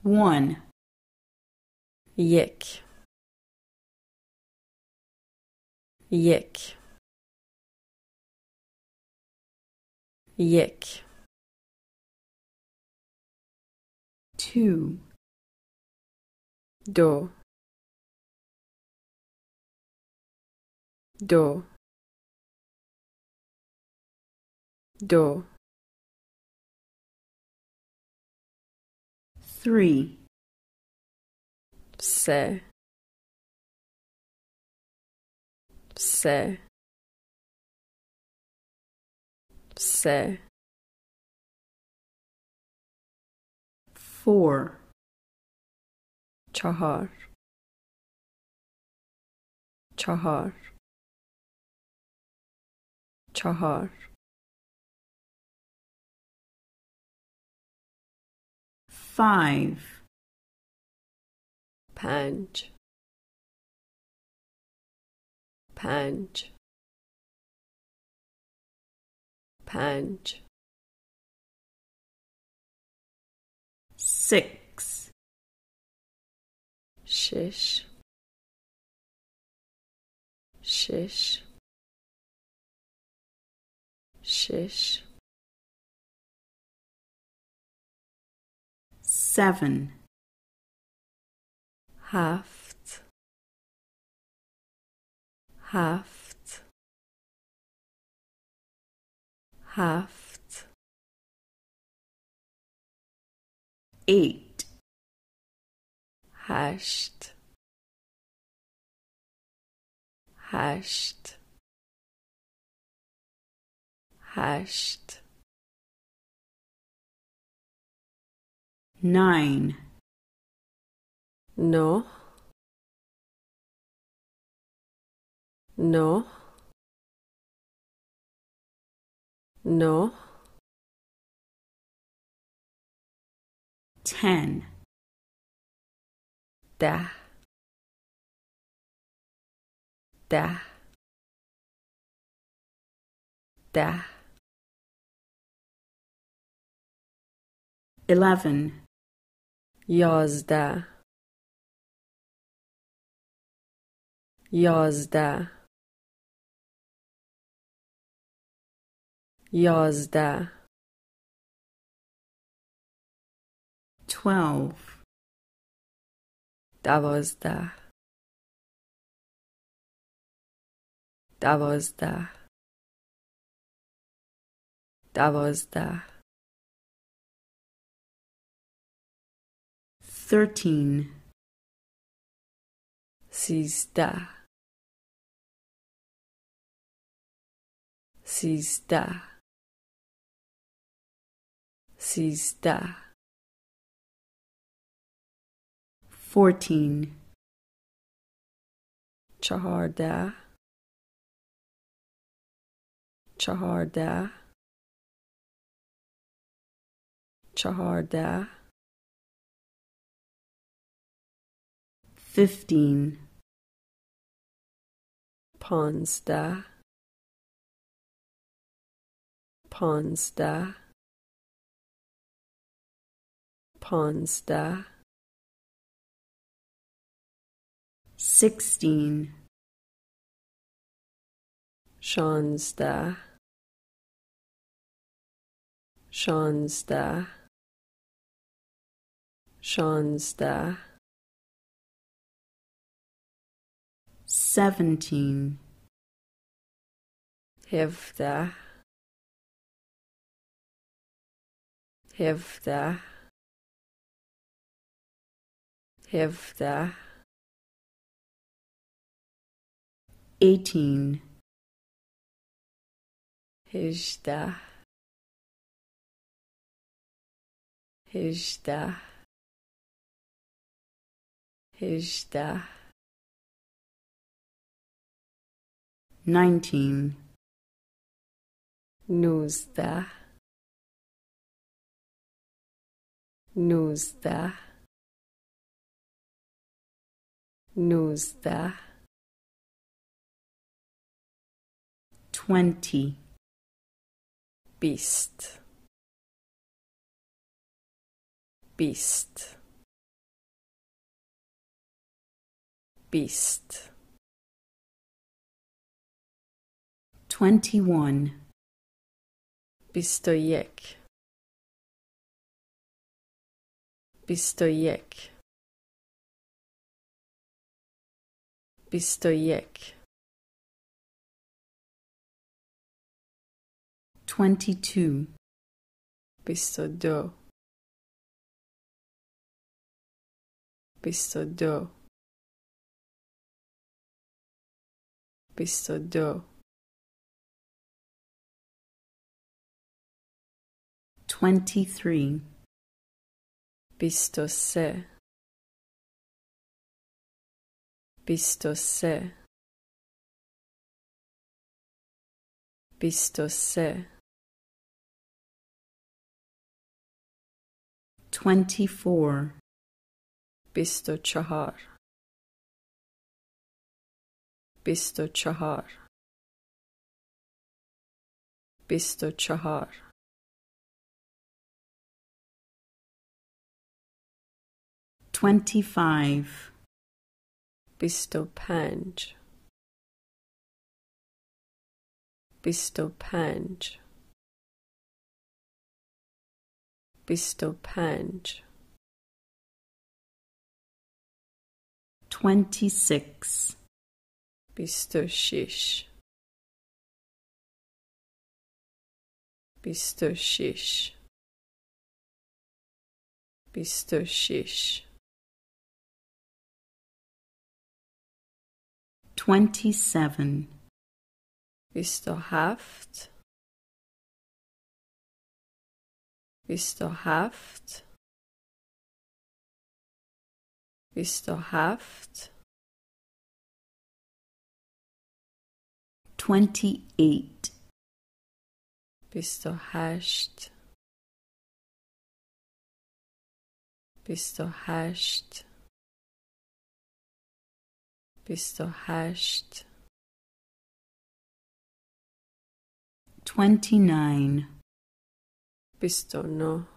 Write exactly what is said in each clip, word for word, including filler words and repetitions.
one یک یک یک two دو دو دو three سه سه سه four چهار چهار چهار five پنج پنج پنج six شش شش شش seven هفت هفت هفت eight هشت هشت هشت nine نه نه نه ten ده ده ده eleven یازده یازده یازده twelve دوازده دوازده دوازده thirteen سیزده سیزده سیزده fourteen چهارده چهارده چهارده fifteen پانزده پانزده پانزده sixteen شانزده شانزده شانزده seventeen هفده هفده هفده eighteen هجده هجده هجده nineteen نوزده نوزده نوزده twenty بیست بیست بیست. twenty-one, بیست و یک. بیست و یک. بیست و یک. twenty-two, بیست و دو. بیست و دو. بیست و دو. twenty-three, بیست و سه. بیست و سه. بیست و سه. twenty-four, بیست و چهار. بیست و چهار. بیست و چهار. twenty-five, بیست و پنج. بیست و پنج. بیست و پنج. twenty-six, بیست و شش. بیست و شش. بیست و شش. twenty-seven, بیست و هفت. بیست و هفت. بیست و هفت. twenty-eight, بیست و هشت. بیست و هشت. بیست و هشت. twenty-nine, بیست و نه.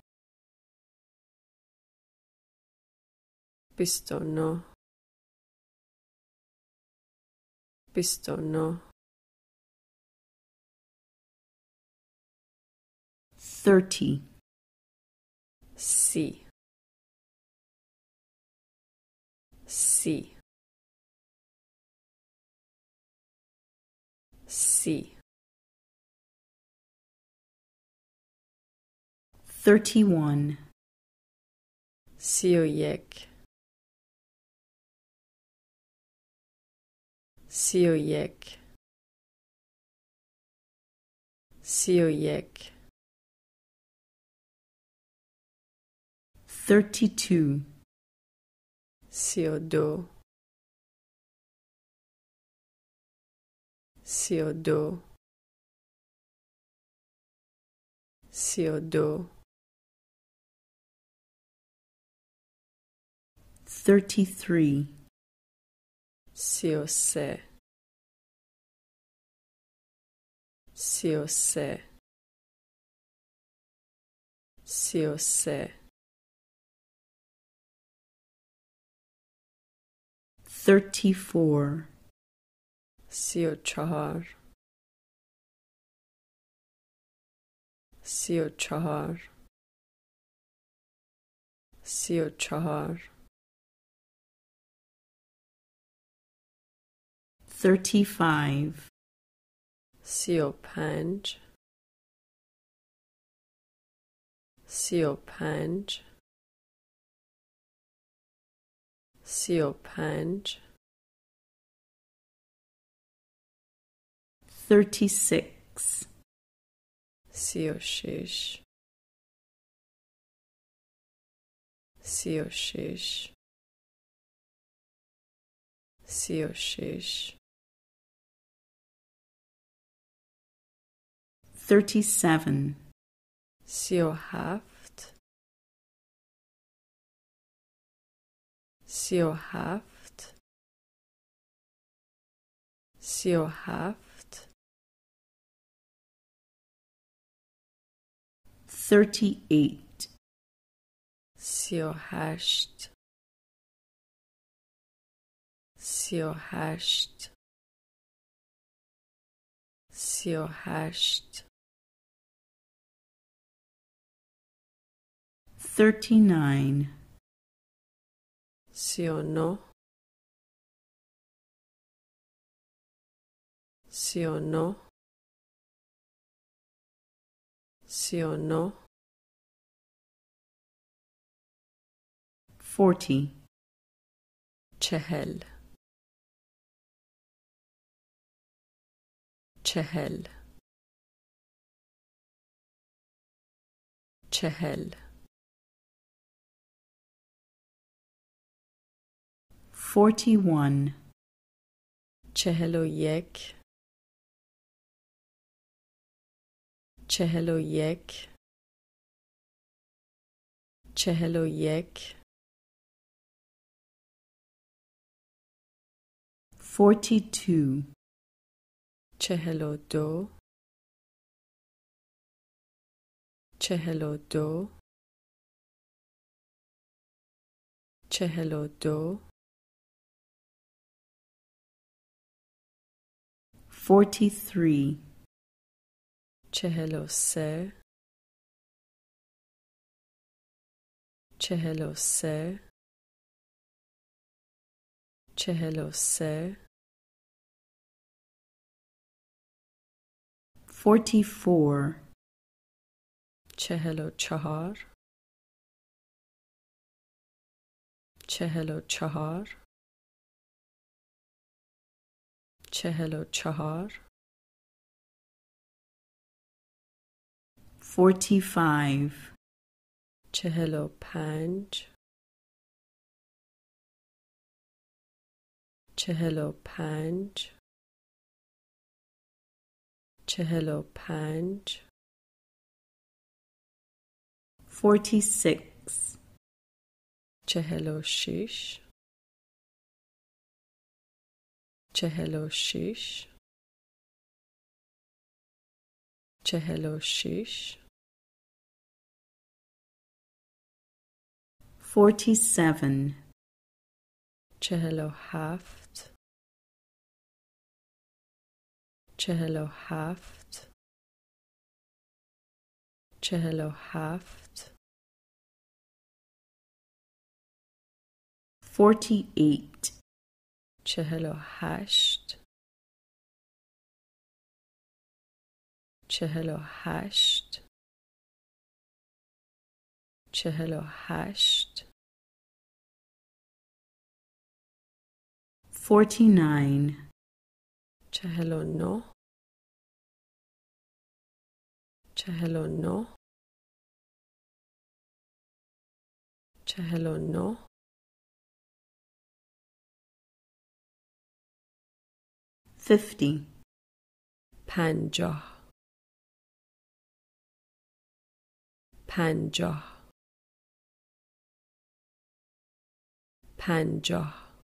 بیست و نه. بیست و نه. thirty, سی. سی. سی. thirty-one, سی و یک. سی و یک. سی و یک. thirty-two, سی و دو. سی و دو. سی و دو. thirty-three, سی و سه. سی و سه. سی و سه. thirty-four, سی و چهار. سی و چهار. سی و چهار. thirty-five, سی و پنج. سی و پنج. سی و پنج. thirty-six, سی و شش. سی و شش. سی و شش. thirty-seven, سی و هفت. سی و هفت. سی و هفت. thirty-eight, سی و هشت. سی و هشت سی و هشت thirty-nine, سی و نه سی و نه سی و نه forty, چهل چهل چهل forty-one, چهل و یک چهل و یک چهل و یک forty-two, چهل و دو چهل و دو چهل و دو forty-three, چهل و سه چهل و سه چهل و سه forty-four, چهل و چهار چهل و چهار چهل و چهار forty-five, چهل و پنج چهل و پنج چهل و پنج forty-six, چهل و شش چهل و شش چهل و شش forty-seven, چهل و هفت چهل و هفت چهل و هفت forty-eight, چهل و هشت چهل و هشت چهل و هشت forty-nine, چهل و نه چهل و نه چهل و نه fifty, پنجاه پنجاه پنجاه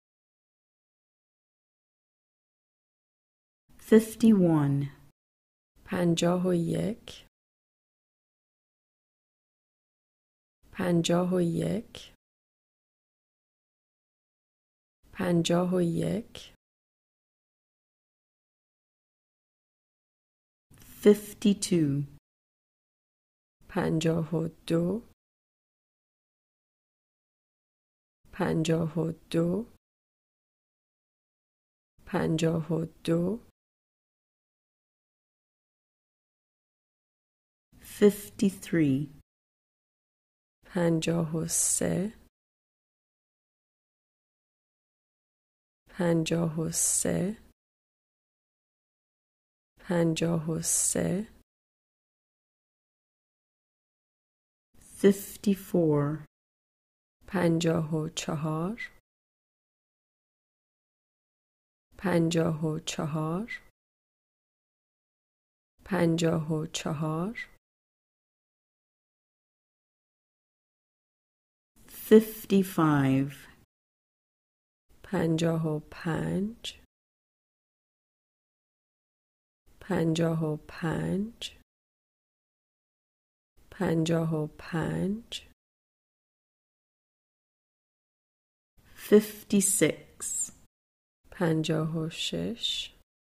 fifty-one, پنجاه و یک پنجاه و یک پنجاه و یک fifty-two, پنجاه و دو پنجاه و دو پنجاه و دو fifty-three, پنجاه و سه پنجاه و سه پنجاه و سه fifty-four, پنجاه و چهار پنجاه و چهار پنجاه و چهار fifty-five, پنجاه و پنج پنجاه و پنج پنجاه و پنج fifty-six, پنجاه و شش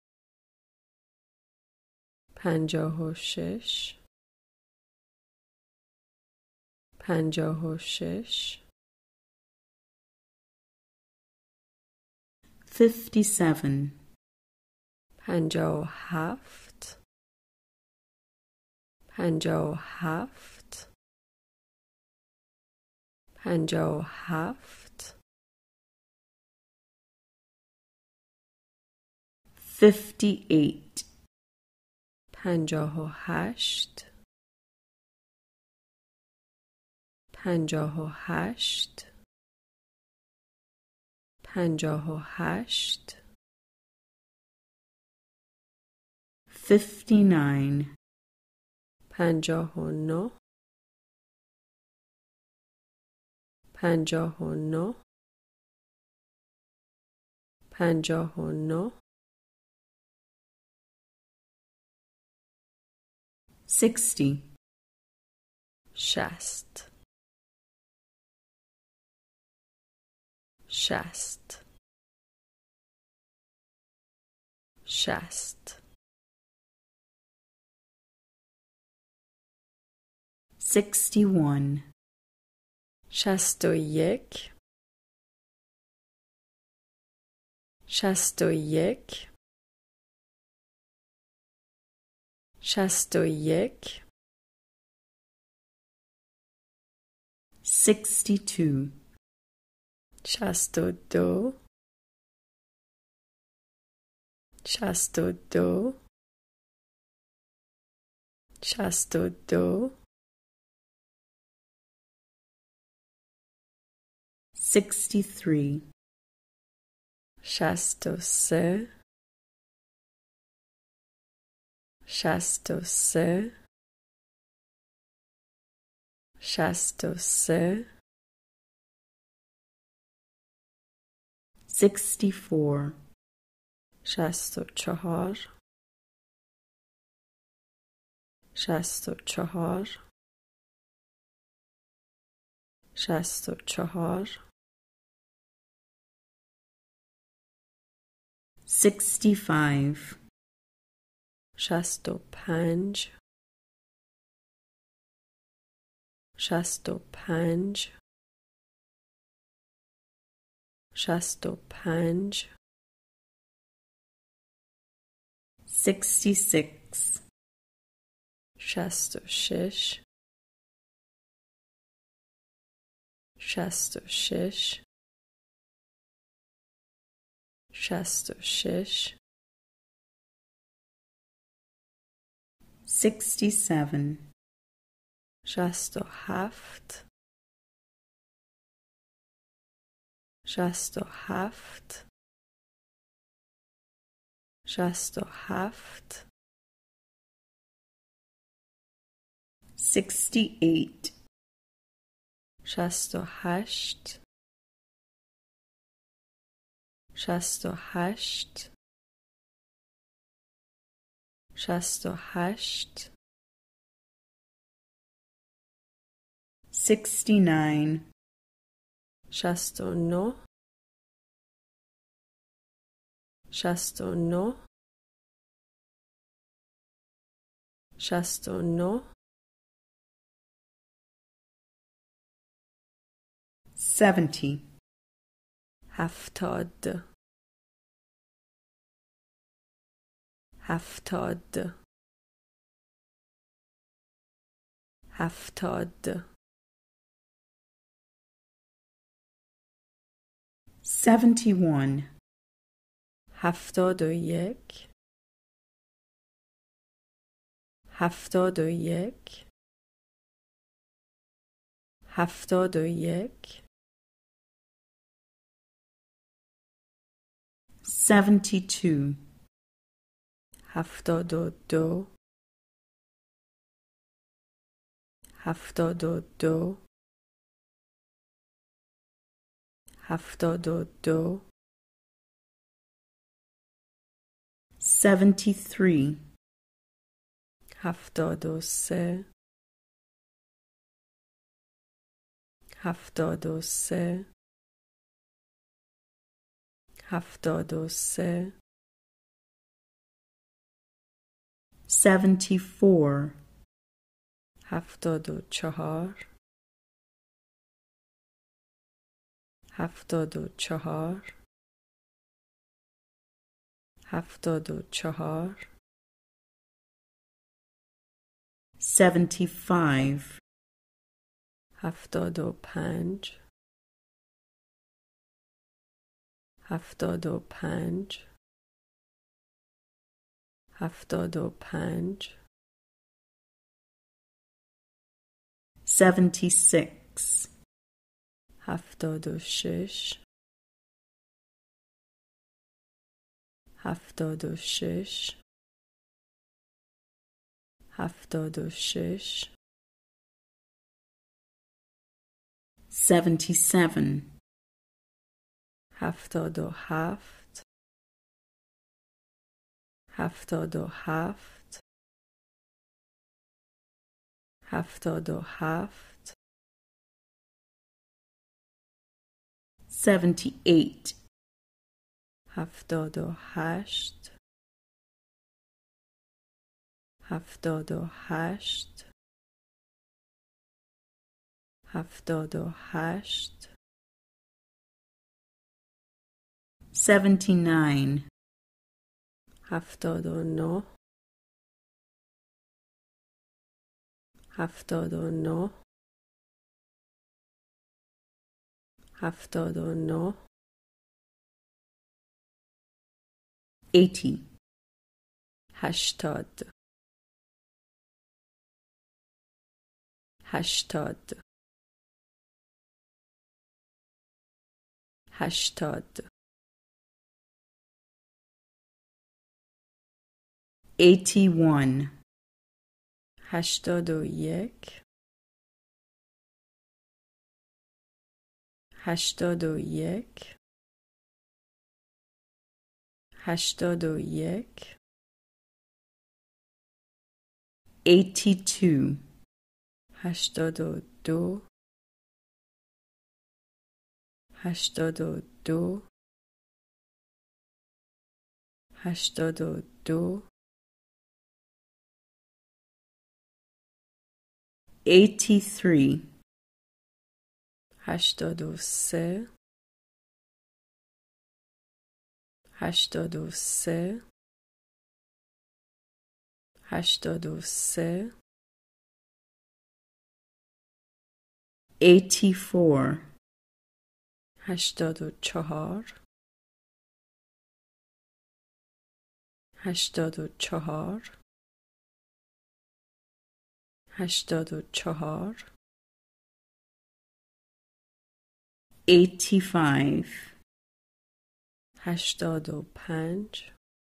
پنجاه و شش پنجاه و شش fifty-seven, پنجاه و هفت پنجاه و هفت پنجاه و هفت fifty-eight, پنجاه و هشت پنجاه و هشت پنجاه و هشت fifty-nine, پنجاه و نه پنجاه و نه پنجاه و نه sixty, شست شست شست sixty-one, شست و یک شست و یک شست و یک sixty-two, شست و دو شست و دو شست و دو sixty-three, شست و سه شست و سه شست و سه sixty-four, شست و چهار شست و چهار شست و چهار sixty-five, شست و پنج شست و پنج شست و پنج sixty-six, شست و شش شست و شش شست و شش sixty-seven, شست و هفت شست و هفت شست و هفت sixty-eight, شست و هشت شست و هشت شست و هشت sixty-nine, شست و نه شست و نه شست و نه seventy, هفتاد هفتاد هفتاد seventy-one, هفتاد و یک هفتاد و یک هفتاد و یک seventy-two, هفتاد و دو هفتاد و دو هفتاد و دو seventy-three, هفتاد و سه هفتاد و سه هفتاد و سه seventy-four, هفتاد و چهار هفتاد و چهار هفتاد و چهار seventy-five, هفتاد و پنج هفتاد و پنج هفتاد و پنج seventy-six, هفتاد و شش هفتاد و شش هفتاد و شش seventy-seven, هفتاد و هفت هفتاد و هفت هفتاد و هفت seventy-eight, هفتاد و هشت هفتاد و هشت هفتاد و هشت seventy-nine, هفتاد و نه هفتاد و نه هفتاد و نه eighty, هشتاد هشتاد هشتاد eighty-one, هشتاد و یک هشتاد و یک هشتاد و یک eighty-two, هشتاد و دو هشتاد و دو هشتاد و دو eighty-three, هشتاد و سه هشتاد و سه هشتاد و سه eighty-four, هشتاد و چهار هشتاد و چهار هشتاد و چهار eighty-five, هشتاد و پنج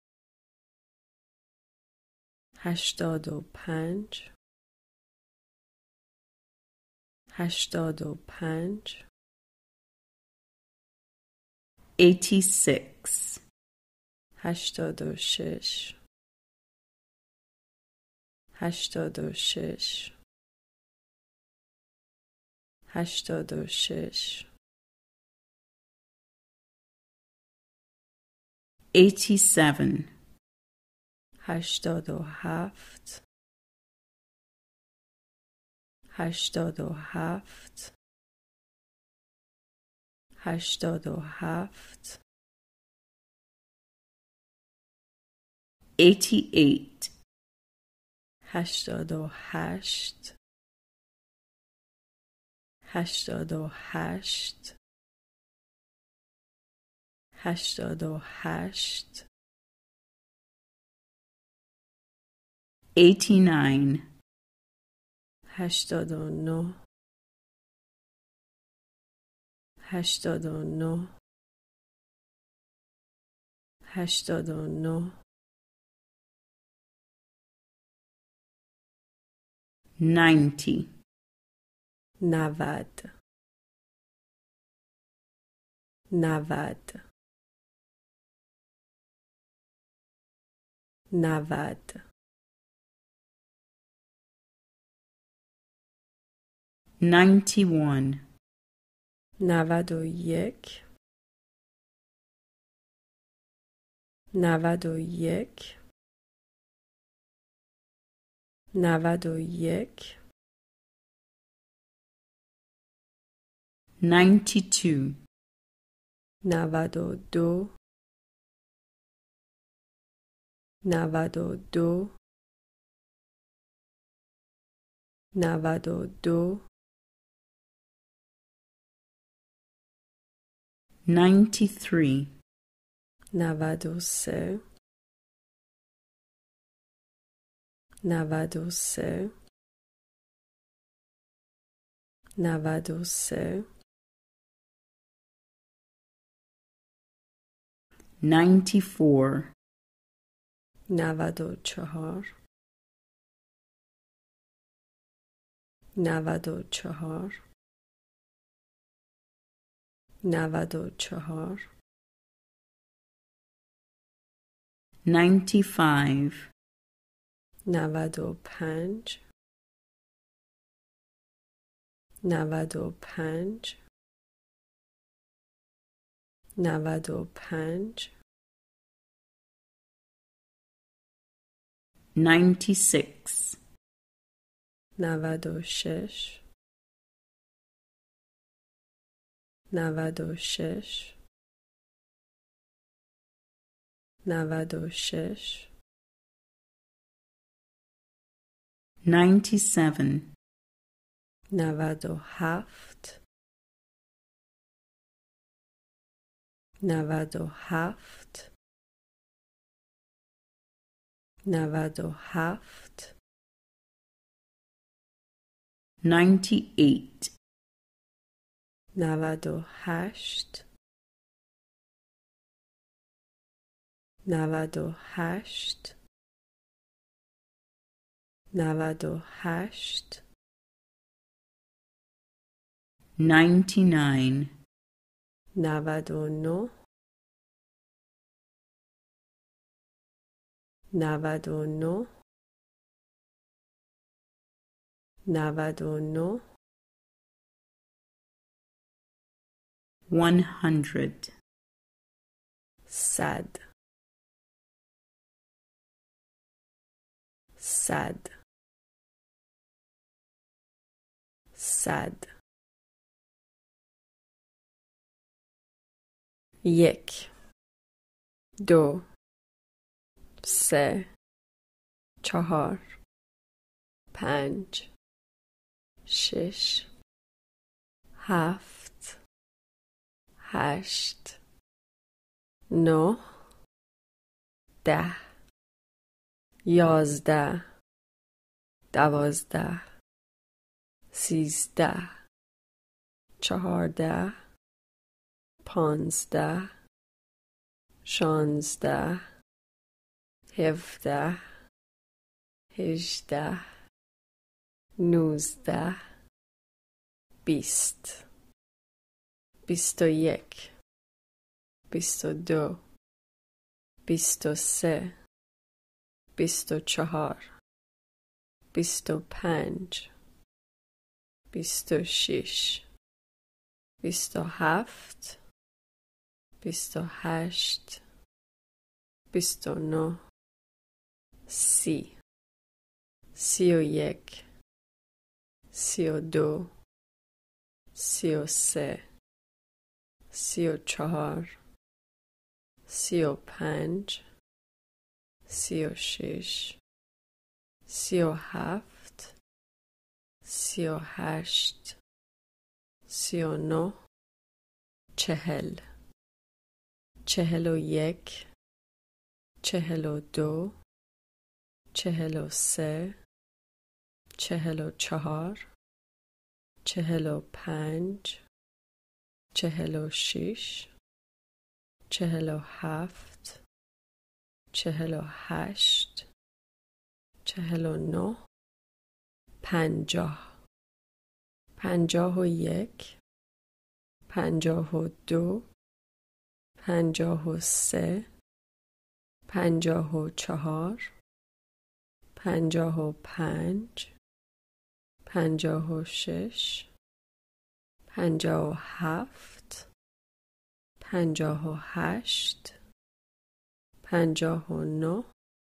هشتاد و پنج هشتاد و پنج eighty-six, هشتاد و شش هشتاد و شش هشتاد و شش eighty-seven, هشتاد و هفت هشتاد و هفت هشتاد و هفت eighty-eight, هشتاد و هشت هشتاد و هشت هشتاد و هشت eighty-nine, هشتاد و نه هشتاد و نه هشتاد و نه ninety, نود نود نود ninety-one, نود و یک نود و یک نود و یک ninety-two, نود و دو نود و دو نود و دو ninety-three, نود و سه نود و سه نود و سه ninety-four, نود و چهار نود و چهار نود و چهار ninety-five, نود و پنج نود و پنج نود و پنج ninety-six, نود و شش نود و شش نود و شش ninety-seven, نود و هفت نود و هفت نود و هفت ninety-eight, نود و هشت نود و هشت نود و هشت ninety-nine, نود و نه نود و نه نود و نه one hundred, صد صد صد یک دو سه چهار پنج شش هفت هشت نه ده یازده دوازده سیزده چهارده پانزده شانزده هفده هجده نوزده بیست بیست و یک بیست و دو بیست و سه بیست و چهار بیست و پنج بیست و شش بیست و هفت بیست و هشت بیست و نه سی سی و یک سی و دو سی و سه سی و چهار سی و پنج سی و شش سی و هفت سی و هشت سی و نه چهل چهل و یک چهل و دو چهل و سه چهل و چهار چهل و پنج چهل و شش چهل و هفت چهل و هشت چهل و نه پنجاه پنجاه و یک پنجاه و دو پنجاه و سه پنجاه و چهار پنجاه و پنج پنجاه و شش پنجاه و هفت پنجاه و هشت پنجاه و نه.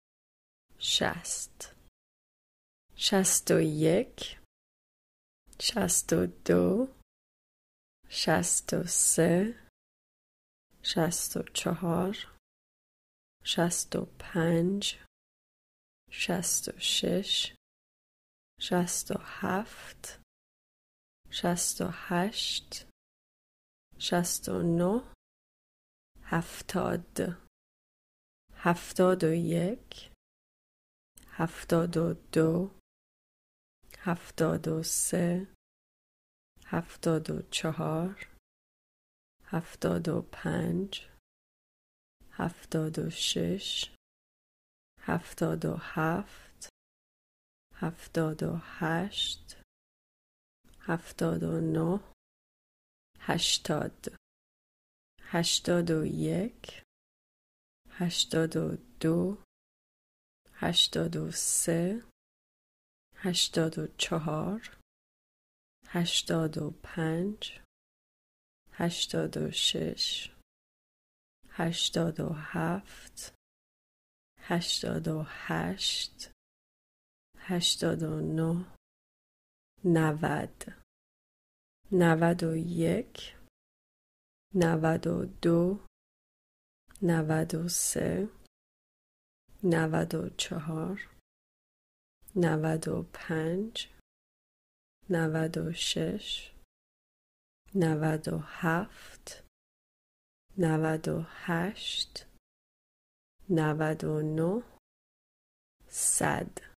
شست. شست و یک. شست و دو. شست و سه. شست و چهار. شست و پنج. شست و شش. شست و هفت. شست و هشت. شست و نه. هفتاد. هفتاد و یک. هفتاد و دو. هفتاد و سه. هفتاد و چهار. هفتاد و پنج. هفتاد و شش. هفتاد و هفت. هفتاد و هشت. هفتاد و نه. هشتاد. هشتاد و یک. هشتاد و دو. هشتاد و سه. هشتاد و چهار. هشتاد و پنج. هشتاد و شش. هشتاد و هفت. هشتاد و هشت. هشتاد و نه. نود. نود و یک. نود و دو. نود و سه. نود و چهار. نود و پنج. نود و شش. نود و هفت. نود و هشت. نود و نه. صد.